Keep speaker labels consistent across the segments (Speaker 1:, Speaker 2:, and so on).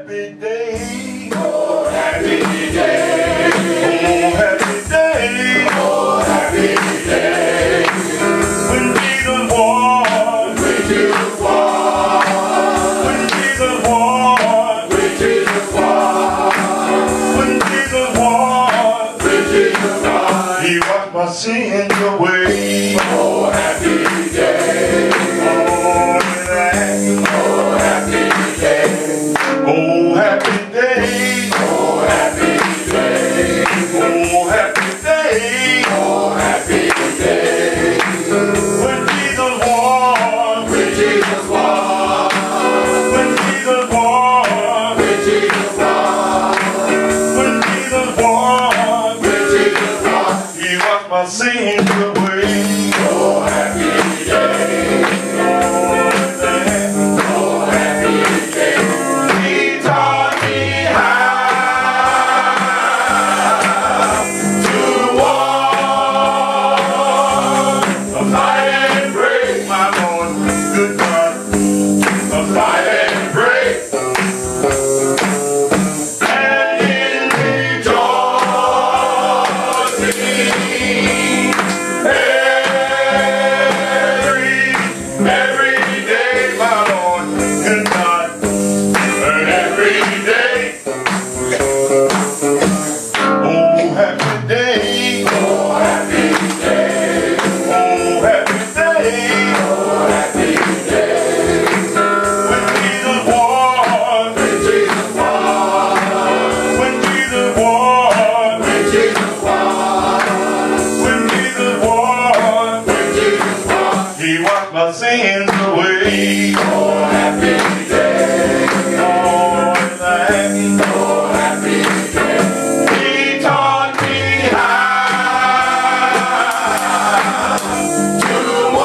Speaker 1: happy day.
Speaker 2: Oh, happy day.
Speaker 1: Oh, happy day.
Speaker 2: Oh, happy day.
Speaker 1: When Jesus won.
Speaker 2: When Jesus won.
Speaker 1: When Jesus won.
Speaker 2: When Jesus won.
Speaker 1: When Jesus won.
Speaker 2: When Jesus won.
Speaker 1: He washed my sins away.
Speaker 2: Oh, happy day.
Speaker 1: Oh, that.
Speaker 2: Oh, happy day.
Speaker 1: Oh, happy day.
Speaker 2: Oh, happy day.
Speaker 1: Oh, happy day.
Speaker 2: Oh, happy day.
Speaker 1: When Jesus won.
Speaker 2: When Jesus won.
Speaker 1: When Jesus won.
Speaker 2: When Jesus won.
Speaker 1: When Jesus won.
Speaker 2: When Jesus won.
Speaker 1: He washed my sins away.
Speaker 2: Oh, happy day. Oh, happy day. He taught me how to walk, fight and pray,
Speaker 1: My Lord, good God.
Speaker 2: fight and pray, and in rejoicing every day, my Lord,
Speaker 1: Good God.
Speaker 2: and every day.
Speaker 1: Oh, happy day.
Speaker 2: Oh, happy day.
Speaker 1: Oh, happy day.
Speaker 2: Oh, happy day.
Speaker 1: When Jesus won.
Speaker 2: When Jesus won.
Speaker 1: When Jesus won.
Speaker 2: When Jesus won.
Speaker 1: When Jesus won.
Speaker 2: When Jesus won.
Speaker 1: He washed my sins away.
Speaker 2: Oh, happy day.
Speaker 1: Oh, that.
Speaker 2: Oh, happy day. He taught me how to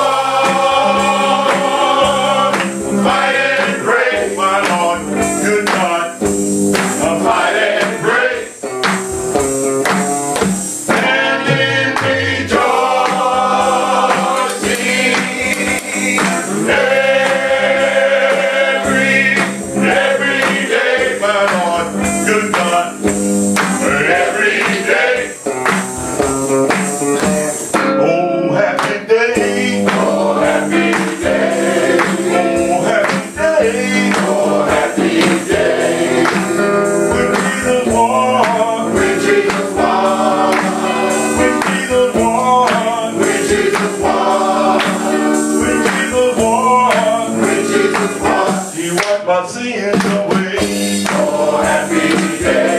Speaker 2: walk, fight and pray,
Speaker 1: My Lord, good God.
Speaker 2: fight and pray, and in rejoicing every day,
Speaker 1: My Lord, good God.
Speaker 2: every day.
Speaker 1: Oh, happy day.
Speaker 2: Oh, happy day.
Speaker 1: Oh, happy day.
Speaker 2: Oh, happy day.
Speaker 1: When Jesus won.
Speaker 2: When Jesus won.
Speaker 1: When Jesus won.
Speaker 2: When Jesus won.
Speaker 1: When Jesus won.
Speaker 2: When Jesus won.
Speaker 1: He washed my sins away.
Speaker 2: Oh, happy day.